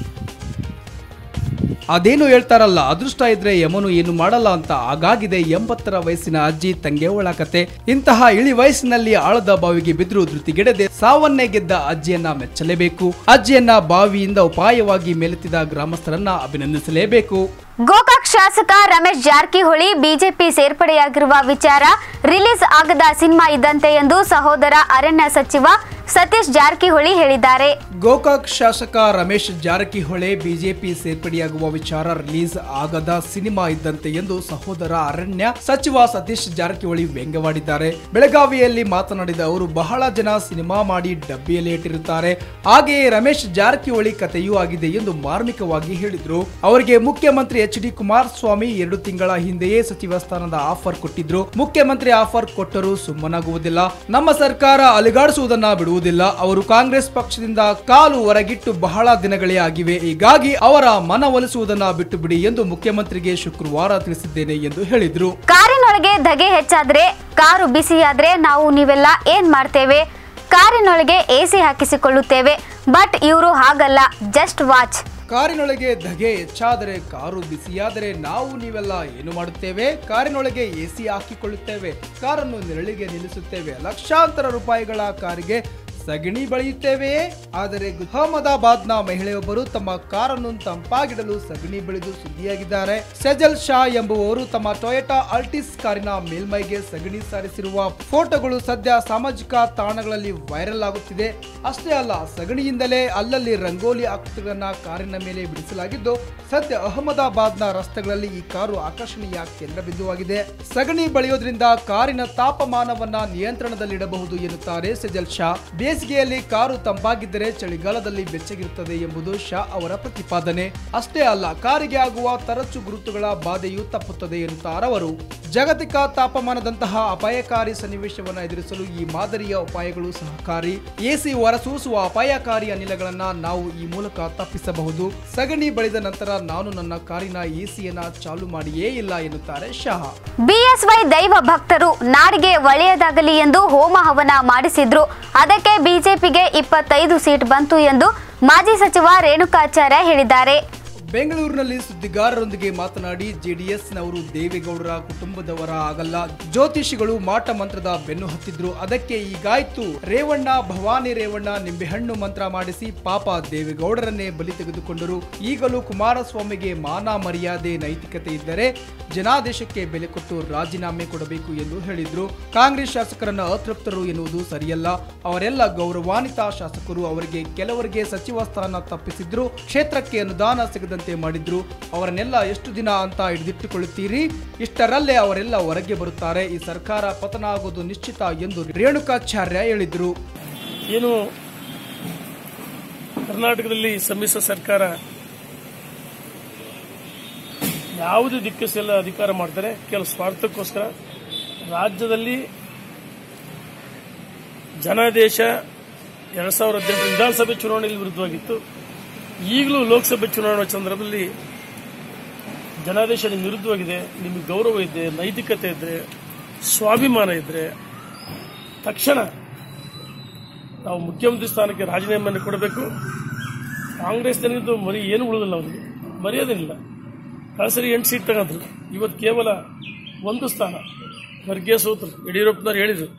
ಅದೇನು ಹೇಳ್ತಾರಲ್ಲ, ಅದೃಷ್ಟ ಇದ್ರೆ ಯಮನು ಏನು ಮಾಡಲ್ಲ ಅಂತ. ಹಾಗಾಗಿದೆ 80ರ ವಯಸ್ಸಿನ ಅಜ್ಜಿ ತಂಗೆಯವಳ ಕತೆ. ಇಂತಹ ಇಳಿ ವಯಸ್ಸಿನಲ್ಲಿ ಆಳದ ಬಾವಿಗೆ ಬಿದ್ರು ಧೃತಿಗೆಡದೆ ಸಾವನ್ನೇ ಗೆದ್ದ ಅಜ್ಜಿಯನ್ನ ಮೆಚ್ಚಲೇಬೇಕು. ಅಜ್ಜಿಯನ್ನ ಬಾವಿಯಿಂದ ಉಪಾಯವಾಗಿ ಮೇಲೆತ್ತಿದ ಗ್ರಾಮಸ್ಥರನ್ನ ಅಭಿನಂದಿಸಲೇಬೇಕು. ಗೋಕಾಕ್ ಶಾಸಕ ರಮೇಶ್ ಜಾರಕಿಹೊಳಿ ಬಿಜೆಪಿ ಸೇರ್ಪಡೆಯಾಗಿರುವ ವಿಚಾರ ರಿಲೀಸ್ ಆಗದ ಸಿನಿಮಾ ಇದ್ದಂತೆ ಎಂದು ಸಹೋದರ ಅರಣ್ಯ ಸಚಿವ ಸತೀಶ್ ಜಾರಕಿಹೊಳಿ ಹೇಳಿದ್ದಾರೆ. ಗೋಕಾಕ್ ಶಾಸಕ ರಮೇಶ್ ಜಾರಕಿಹೊಳಿ ಬಿಜೆಪಿ ಸೇರ್ಪಡೆಯಾಗುವ ವಿಚಾರ ರಿಲೀಸ್ ಆಗದ ಸಿನಿಮಾ ಇದ್ದಂತೆ ಎಂದು ಸಹೋದರ ಅರಣ್ಯ ಸಚಿವ ಸತೀಶ್ ಜಾರಕಿಹೊಳಿ ವ್ಯಂಗ್ಯವಾಡಿದ್ದಾರೆ. ಬೆಳಗಾವಿಯಲ್ಲಿ ಮಾತನಾಡಿದ ಅವರು, ಬಹಳ ಜನ ಸಿನಿಮಾ ಮಾಡಿ ಡಬ್ಬಿಯಲ್ಲಿ ಇಟ್ಟಿರುತ್ತಾರೆ, ಹಾಗೆಯೇ ರಮೇಶ್ ಜಾರಕಿಹೊಳಿ ಕಥೆಯೂ ಆಗಿದೆ ಎಂದು ಮಾರ್ಮಿಕವಾಗಿ ಹೇಳಿದ್ರು. ಅವರಿಗೆ ಮುಖ್ಯಮಂತ್ರಿ ಎಚ್.ಡಿ. ಕುಮಾರಸ್ವಾಮಿ 2 ತಿಂಗಳ ಹಿಂದೆಯೇ ಸಚಿವ ಸ್ಥಾನದ ಆಫರ್ ಕೊಟ್ಟಿದ್ರು. ಮುಖ್ಯಮಂತ್ರಿ ಆಫರ್ ಕೊಟ್ಟರೂ ಸುಮ್ಮನಾಗುವುದಿಲ್ಲ. ನಮ್ಮ ಸರ್ಕಾರ ಅಲಿಗಾಡಿಸುವುದನ್ನ ಬಿಡುವುದಿಲ್ಲ. ಅವರು ಕಾಂಗ್ರೆಸ್ ಪಕ್ಷದಿಂದ ಕಾಲು ಹೊರಗಿಟ್ಟು ಬಹಳ ದಿನಗಳೇ ಆಗಿವೆ. ಹೀಗಾಗಿ ಅವರ ಮನವೊಲಿಸುವುದನ್ನ ಬಿಟ್ಟು ಬಿಡಿ ಎಂದು ಮುಖ್ಯಮಂತ್ರಿಗೆ ಶುಕ್ರವಾರ ತಿಳಿಸಿದ್ದೇನೆ ಎಂದು ಹೇಳಿದ್ರು. ಕಾರಿನೊಳಗೆ ಧಗೆ ಹೆಚ್ಚಾದ್ರೆ, ಕಾರು ಬಿಸಿಯಾದ್ರೆ ನಾವು ನೀವೆಲ್ಲ ಏನ್ ಮಾಡ್ತೇವೆ? ಕಾರಿನೊಳಗೆ ಎಸಿ ಹಾಕಿಸಿಕೊಳ್ಳುತ್ತೇವೆ. ಬಟ್ ಇವರು ಹಾಗಲ್ಲ. Just watch. ಕಾರಿನೊಳಗೆ ಧಗೆ ಹೆಚ್ಚಾದರೆ, ಕಾರು ಬಿಸಿಯಾದರೆ ನಾವು ನೀವೆಲ್ಲ ಏನು ಮಾಡುತ್ತೇವೆ? ಕಾರಿನೊಳಗೆ ಎಸಿ ಹಾಕಿಕೊಳ್ಳುತ್ತೇವೆ, ಕಾರನ್ನು ನೆರಳಿಗೆ ನಿಲ್ಲಿಸುತ್ತೇವೆ, ಲಕ್ಷಾಂತರ ರೂಪಾಯಿಗಳ ಕಾರಿಗೆ ಸಗಣಿ ಬಳಿಯುತ್ತೇವೆಯೇ? ಆದರೆ ಅಹಮದಾಬಾದ್ನ ಮಹಿಳೆಯೊಬ್ಬರು ತಮ್ಮ ಕಾರನ್ನು ತಂಪಾಗಿಡಲು ಸಗಣಿ ಬೆಳೆದು ಸುದ್ದಿಯಾಗಿದ್ದಾರೆ. ಸೆಜಲ್ ಶಾ ಎಂಬುವವರು ತಮ್ಮ ಟೊಯೋಟಾ ಅಲ್ಟಿಸ್ ಕಾರಿನ ಮೇಲ್ಮೈಗೆ ಸಗಣಿ ಸಾರಿಸಿರುವ ಫೋಟೋಗಳು ಸದ್ಯ ಸಾಮಾಜಿಕ ತಾಣಗಳಲ್ಲಿ ವೈರಲ್ ಆಗುತ್ತಿದೆ. ಅಷ್ಟೇ ಅಲ್ಲ, ಸಗಣಿಯಿಂದಲೇ ಅಲ್ಲಲ್ಲಿ ರಂಗೋಲಿ ಆಕೃತಿಗಳನ್ನ ಕಾರಿನ ಮೇಲೆ ಬಿಡಿಸಲಾಗಿದ್ದು ಸದ್ಯ ಅಹಮದಾಬಾದ್ನ ರಸ್ತೆಗಳಲ್ಲಿ ಈ ಕಾರು ಆಕರ್ಷಣೀಯ ಕೇಂದ್ರಬಿಂದುವಾಗಿದೆ. ಸಗಣಿ ಬಳಿಯೋದ್ರಿಂದ ಕಾರಿನ ತಾಪಮಾನವನ್ನ ನಿಯಂತ್ರಣದಲ್ಲಿಡಬಹುದು ಎನ್ನುತ್ತಾರೆ ಸೆಜಲ್ ಶಾ. ಬೇಸಿಗೆಯಲ್ಲಿ ಕಾರು ತಂಪಾಗಿದ್ದರೆ ಚಳಿಗಾಲದಲ್ಲಿ ಬೆಚ್ಚಗಿರುತ್ತದೆ ಎಂಬುದು ಶಾ ಅವರ ಪ್ರತಿಪಾದನೆ. ಅಷ್ಟೇ ಅಲ್ಲ, ಕಾರಿಗೆ ಆಗುವ ತರಚು ಗುರುತುಗಳ ಬಾಧೆಯೂ ತಪ್ಪುತ್ತದೆ ಎನ್ನುತ್ತಾರವರು. ಜಾಗತಿಕ ತಾಪಮಾನದಂತಹ ಅಪಾಯಕಾರಿ ಸನ್ನಿವೇಶವನ್ನು ಎದುರಿಸಲು ಈ ಮಾದರಿಯ ಉಪಾಯಗಳು ಸಹಕಾರಿ. ಎಸಿ ಹೊರಸೂಸುವ ಅಪಾಯಕಾರಿ ಅನಿಲಗಳನ್ನ ನಾವು ಈ ಮೂಲಕ ತಪ್ಪಿಸಬಹುದು. ಸಗಣಿ ಬಳಿದ ನಂತರ ನಾನು ನನ್ನ ಕಾರಿನ ಎಸಿಯನ್ನ ಚಾಲು ಮಾಡಿಯೇ ಇಲ್ಲ ಎನ್ನುತ್ತಾರೆ ಶಾ. ಬಿಎಸ್ವೈ ದೈವ ಭಕ್ತರು ನಾಡಿಗೆ ಒಳ್ಳೆಯದಾಗಲಿ ಎಂದು ಹೋಮ ಹವನ ಮಾಡಿಸಿದ್ರು. ಅದಕ್ಕೆ ಬಿಜೆಪಿಗೆ 25 ಸೀಟ್ ಬಂತು ಎಂದು ಮಾಜಿ ಸಚಿವ ರೇಣುಕಾಚಾರ್ಯ ಹೇಳಿದ್ದಾರೆ. ಬೆಂಗಳೂರಿನಲ್ಲಿ ಸುದ್ದಿಗಾರರೊಂದಿಗೆ ಮಾತನಾಡಿ, ಜೆಡಿಎಸ್ನವರು ದೇವೇಗೌಡರ ಕುಟುಂಬದವರ ಆಗಲ್ಲ. ಜ್ಯೋತಿಷಿಗಳು ಮಾಟ ಮಂತ್ರದ ಬೆನ್ನು ಹತ್ತಿದ್ರು, ಅದಕ್ಕೆ ಈಗಾಯ್ತು. ರೇವಣ್ಣ, ಭವಾನಿ ರೇವಣ್ಣ ನಿಂಬೆಹಣ್ಣು ಮಂತ್ರ ಮಾಡಿಸಿ ಪಾಪ ದೇವೇಗೌಡರನ್ನೇ ಬಲಿ ತೆಗೆದುಕೊಂಡರು. ಈಗಲೂ ಕುಮಾರಸ್ವಾಮಿಗೆ ಮಾನ ಮರ್ಯಾದೆ ನೈತಿಕತೆ ಇದ್ದರೆ ಜನಾದೇಶಕ್ಕೆ ಬೆಲೆ ಕೊಟ್ಟು ರಾಜೀನಾಮೆ ಕೊಡಬೇಕು ಎಂದು ಹೇಳಿದ್ರು. ಕಾಂಗ್ರೆಸ್ ಶಾಸಕರನ್ನ ಅತೃಪ್ತರು ಎನ್ನುವುದು ಸರಿಯಲ್ಲ. ಅವರೆಲ್ಲ ಗೌರವಾನ್ವಿತ ಶಾಸಕರು. ಅವರಿಗೆ ಕೆಲವರಿಗೆ ಸಚಿವ ಸ್ಥಾನ ತಪ್ಪಿಸಿದ್ರು, ಕ್ಷೇತ್ರಕ್ಕೆ ಅನುದಾನ ಸಿಗದಂತೆ ಮಾಡಿದ್ರು. ಅವರನ್ನೆಲ್ಲ ಎಷ್ಟು ದಿನ ಅಂತ ಹಿಡಿದಿಟ್ಟುಕೊಳ್ಳುತ್ತೀರಿ? ಇಷ್ಟರಲ್ಲೇ ಅವರೆಲ್ಲ ಹೊರಗೆ ಬರುತ್ತಾರೆ. ಈ ಸರ್ಕಾರ ಪತನ ಆಗೋದು ನಿಶ್ಚಿತ ಎಂದು ರೇಣುಕಾಚಾರ್ಯ ಹೇಳಿದ್ರು. ಏನು ಕರ್ನಾಟಕದಲ್ಲಿ ಸಮ್ಮಿಶ್ರ ಸರ್ಕಾರ ಯಾವುದೇ ದಿಕ್ಕಿಸೆಲ್ಲ ಅಧಿಕಾರ ಮಾಡ್ತಾರೆ, ಕೆಲವು ಸ್ವಾರ್ಥಕ್ಕೋಸ್ಕರ. ರಾಜ್ಯದಲ್ಲಿ ಜನಾದೇಶ 2018 ವಿಧಾನಸಭೆ ಚುನಾವಣೆಯಲ್ಲಿ ವಿರುದ್ಧವಾಗಿತ್ತು. ಈಗಲೂ ಲೋಕಸಭೆ ಚುನಾವಣಾ ಸಂದರ್ಭದಲ್ಲಿ ಜನಾದೇಶ ನಿಮ್ಮ ವಿರುದ್ಧವಾಗಿದೆ. ನಿಮಗೆ ಗೌರವ ಇದೆ, ನೈತಿಕತೆ ಇದ್ರೆ, ಸ್ವಾಭಿಮಾನ ಇದ್ರೆ ತಕ್ಷಣ ನಾವು ಮುಖ್ಯಮಂತ್ರಿ ಸ್ಥಾನಕ್ಕೆ ರಾಜೀನಾಮೆಯನ್ನು ಕೊಡಬೇಕು. ಕಾಂಗ್ರೆಸ್ನಿಂದ ಏನು ಉಳಿದಿಲ್ಲ, ಅವರಿಗೆ ಮರ್ಯಾದೆನಿಲ್ಲ. ಕಳಸರಿ 8 ಸೀಟ್ ತಗೊಂಡ್ರು, ಇವತ್ತು ಕೇವಲ 1 ಸ್ಥಾನ. ಖರ್ಗೆ ಸೋತರು, ಯಡಿಯೂರಪ್ಪನವ್ರು ಹೇಳಿದರು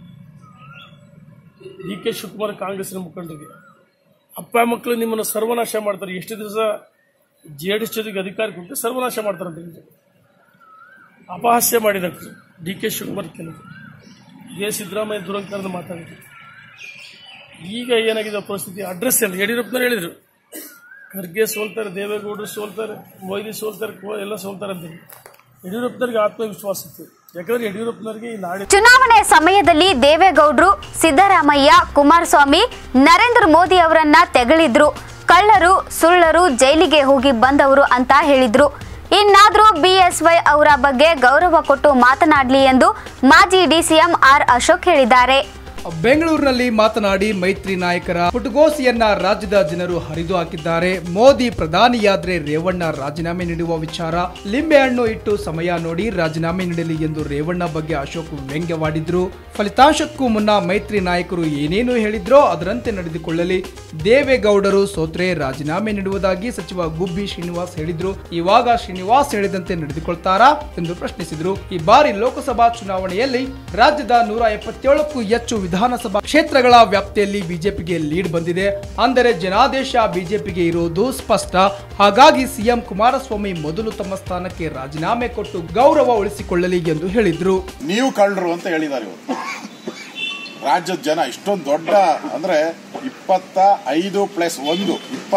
DK ಶಿವಕುಮಾರ್ ಕಾಂಗ್ರೆಸ್ನ ಮುಖಂಡರಿಗೆ, ಅಪ್ಪ ಮಕ್ಕಳು ನಿಮ್ಮನ್ನು ಸರ್ವನಾಶ ಮಾಡ್ತಾರೆ, ಎಷ್ಟು ದಿವಸ JDS ಜೊತೆಗೆ ಅಧಿಕಾರ ಕೊಟ್ಟು ಸರ್ವನಾಶ ಮಾಡ್ತಾರೆ ಅಂತ ಹೇಳಿದ್ರು. ಅಪಹಾಸ್ಯ ಮಾಡಿದ್ರು DK ಶಿವಕುಮಾರ್ ಕೆಲವರು. ಸಿದ್ದರಾಮಯ್ಯ ದುರಂಕಾರದ ಮಾತಾಡಿದ್ರು. ಈಗ ಏನಾಗಿದೆ ಪರಿಸ್ಥಿತಿ, ಅಡ್ರೆಸ್ ಇಲ್ಲ. ಯಡಿಯೂರಪ್ಪನವ್ರು ಹೇಳಿದರು ಖರ್ಗೆ ಸೋಲ್ತಾರೆ, ದೇವೇಗೌಡರು ಸೋಲ್ತಾರೆ, ಮೊಯ್ದಿ ಸೋಲ್ತಾರೆ, ಎಲ್ಲ ಸೋಲ್ತಾರೆ ಅಂತ. ಯಡಿಯೂರಪ್ಪನವ್ರಿಗೆ ಆತ್ಮವಿಶ್ವಾಸ ಇತ್ತು, ಯಾಕಂದ್ರೆ ಯಡಿಯೂರಪ್ಪನವರಿಗೆ ಈ ನಾಡಿ ಚುನಾವಣೆ ಸಮಯದಲ್ಲಿ ದೇವೇಗೌಡರು, ಸಿದ್ದರಾಮಯ್ಯ, ಕುಮಾರಸ್ವಾಮಿ, ನರೇಂದ್ರ ಮೋದಿ ಅವರನ್ನ ತೆಗಳಿದ್ರು. ಕಳ್ಳರು, ಸುಳ್ಳರು, ಜೈಲಿಗೆ ಹೋಗಿ ಬಂದವರು ಅಂತ ಹೇಳಿದ್ರು. ಇನ್ನಾದ್ರೂ BSY ಅವರ ಬಗ್ಗೆ ಗೌರವ ಕೊಟ್ಟು ಮಾತನಾಡಲಿ ಎಂದು ಮಾಜಿ DCM R ಅಶೋಕ್ ಹೇಳಿದ್ದಾರೆ. ಬೆಂಗಳೂರಿನಲ್ಲಿ ಮಾತನಾಡಿ ಮೈತ್ರಿ ನಾಯಕರ ಪುಟಗೋಸಿಯನ್ನ ರಾಜ್ಯದ ಜನರು ಹರಿದು ಹಾಕಿದ್ದಾರೆ. ಮೋದಿ ಪ್ರಧಾನಿಯಾದ್ರೆ ರೇವಣ್ಣ ರಾಜೀನಾಮೆ ನೀಡುವ ವಿಚಾರ, ಲಿಂಬೆಹಣ್ಣು ಇಟ್ಟು ಸಮಯ ನೋಡಿ ರಾಜೀನಾಮೆ ನೀಡಲಿ ಎಂದು ರೇವಣ್ಣ ಬಗ್ಗೆ ಅಶೋಕ್ ವ್ಯಂಗ್ಯವಾಡಿದ್ರು. ಫಲಿತಾಂಶಕ್ಕೂ ಮುನ್ನ ಮೈತ್ರಿ ನಾಯಕರು ಏನೇನು ಹೇಳಿದ್ರೋ ಅದರಂತೆ ನಡೆದುಕೊಳ್ಳಲಿ. ದೇವೇಗೌಡರು ಸೋತ್ರೆ ರಾಜೀನಾಮೆ ನೀಡುವುದಾಗಿ ಸಚಿವ ಗುಬ್ಬಿ ಶ್ರೀನಿವಾಸ್ ಹೇಳಿದ್ರು. ಇವಾಗ ಶ್ರೀನಿವಾಸ್ ಹೇಳಿದಂತೆ ನಡೆದುಕೊಳ್ತಾರಾ ಎಂದು ಪ್ರಶ್ನಿಸಿದ್ರು. ಈ ಬಾರಿ ಲೋಕಸಭಾ ಚುನಾವಣೆಯಲ್ಲಿ ರಾಜ್ಯದ 177ಕ್ಕೂ ಹೆಚ್ಚು ವಿಧಾನಸಭಾ ಕ್ಷೇತ್ರಗಳ ವ್ಯಾಪ್ತಿಯಲ್ಲಿ ಬಿಜೆಪಿಗೆ ಲೀಡ್ ಬಂದಿದೆ. ಅಂದರೆ ಜನಾದೇಶ ಬಿಜೆಪಿಗೆ ಇರುವುದು ಸ್ಪಷ್ಟ. ಹಾಗಾಗಿ ಸಿಎಂ ಕುಮಾರಸ್ವಾಮಿ ಮೊದಲು ತಮ್ಮ ಸ್ಥಾನಕ್ಕೆ ರಾಜೀನಾಮೆ ಕೊಟ್ಟು ಗೌರವ ಉಳಿಸಿಕೊಳ್ಳಲಿ ಎಂದು ಹೇಳಿದ್ರು. ನೀವು ಕಳ್ಳರು ಅಂತ ಹೇಳಿದ್ದಾರೆ ಇವರು. ರಾಜ್ಯದ ಜನ ಇಷ್ಟೊಂದು ದೊಡ್ಡ ಅಂದ್ರೆ 25+1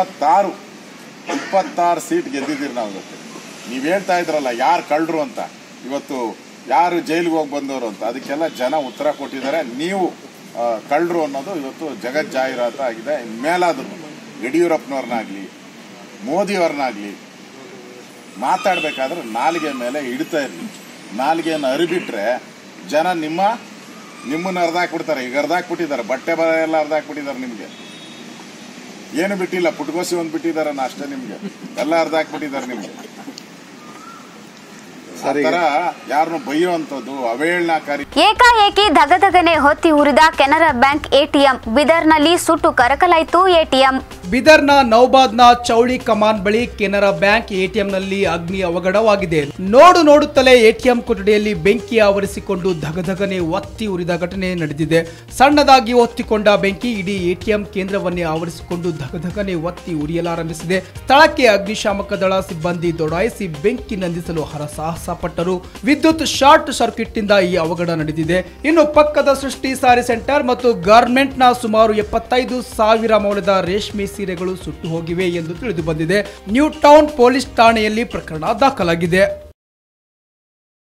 26 ಸೀಟ್ ಗೆದ್ದಿದ್ದೀರಿ ನಾವು. ನೀವ್ ಹೇಳ್ತಾ ಇದ್ರಲ್ಲ ಯಾರು ಕಳ್ಳರು ಅಂತ, ಇವತ್ತು ಯಾರು ಜೈಲಿಗೆ ಹೋಗಿ ಬಂದವರು ಅಂತ, ಅದಕ್ಕೆಲ್ಲ ಜನ ಉತ್ತರ ಕೊಟ್ಟಿದ್ದಾರೆ. ನೀವು ಕಳ್ಳರು ಅನ್ನೋದು ಇವತ್ತು ಜಗತ್ ಜಾಹೀರಾತ ಆಗಿದೆ. ಮೇಲಾದ್ರು ಯಡಿಯೂರಪ್ಪನವ್ರನ್ನಾಗ್ಲಿ ಮೋದಿಯವ್ರನ್ನಾಗ್ಲಿ ಮಾತಾಡ್ಬೇಕಾದ್ರೆ ನಾಲಿಗೆ ಮೇಲೆ ಇಡ್ತಾ ಇರಲಿ. ನಾಲಿಗೆಯನ್ನು ಅರಿಬಿಟ್ರೆ ಜನ ನಿಮ್ಮನ್ನ ಅರ್ಧಾಕ್ಬಿಡ್ತಾರೆ. ಈಗ ಅರ್ಧಾಕ್ಬಿಟ್ಟಿದ್ದಾರೆ, ಬಟ್ಟೆ ಬರ ಎಲ್ಲ ಅರ್ಧಾಕ್ಬಿಟ್ಟಿದ್ದಾರೆ. ನಿಮ್ಗೆ ಏನು ಬಿಟ್ಟಿಲ್ಲ, ಪುಟ್ಗೋಸಿ ಒಂದು ಬಿಟ್ಟಿದ್ದಾರೆ ಅಷ್ಟೇ, ನಿಮ್ಗೆ ಎಲ್ಲ ಅರ್ಧಾಕ್ಬಿಟ್ಟಿದ್ದಾರೆ. ನಿಮ್ಗೆ ಯಾರನ್ನು ಬೈಯುವಂತದ್ದು ಅವೇಳನಕಾರಿ. ಏಕಾಏಕಿ ಧಗಧಗನೆ ಹೊತ್ತಿ ಉರಿದ ಕೆನರಾ ಬ್ಯಾಂಕ್ ATM, ಬಿದರ್ನಲ್ಲಿ ಸುಟ್ಟು ಕರಕಲಾಯಿತು ATM. ಬಿದರ್ನ ನೌಬಾದ್ನ ಚೌಳಿ ಕಮಾನ್ ಬಳಿ ಕೆನರಾ ಬ್ಯಾಂಕ್ ATMನಲ್ಲಿ ಅಗ್ನಿ ಅವಘಡವಾಗಿದೆ. ನೋಡುತ್ತಲೇ ATM ಕೊಠಡಿಯಲ್ಲಿ ಬೆಂಕಿ ಆವರಿಸಿಕೊಂಡು ಧಗಧಗನೆ ಒತ್ತಿ ಉರಿದ ಘಟನೆ ನಡೆದಿದೆ. ಸಣ್ಣದಾಗಿ ಹೊತ್ತಿಕೊಂಡ ಬೆಂಕಿ ಇಡೀ ATM ಕೇಂದ್ರವನ್ನೇ ಆವರಿಸಿಕೊಂಡು ಧಗಧಗನೆ ಒತ್ತಿ ಉರಿಯಲಾರಂಭಿಸಿದೆ. ಸ್ಥಳಕ್ಕೆ ಅಗ್ನಿಶಾಮಕ ದಳ ಸಿಬ್ಬಂದಿ ದೌಡಾಯಿಸಿ ಬೆಂಕಿ ನಂದಿಸಲು ಹರಸಾಹಸ ಪಟ್ಟರು. ವಿದ್ಯುತ್ ಶಾರ್ಟ್ ಸರ್ಕ್ಯೂಟ್ ಇಂದ ಈ ಅವಘಡ ನಡೆದಿದೆ. ಇನ್ನು ಪಕ್ಕದ ಸೃಷ್ಟಿ ಸಾರಿ ಸೆಂಟರ್ ಮತ್ತು ಗಾರ್ಮೆಂಟ್ನ ಸುಮಾರು 75,000 ಮೌಲ್ಯದ ರೇಷ್ಮೆ ಸೀರೆಗಳು ಸುಟ್ಟು ಹೋಗಿವೆ ಎಂದು ತಿಳಿದು ಬಂದಿದೆ. ನ್ಯೂ ಟೌನ್ ಪೊಲೀಸ್ ಠಾಣೆಯಲ್ಲಿ ಪ್ರಕರಣ ದಾಖಲಾಗಿದೆ.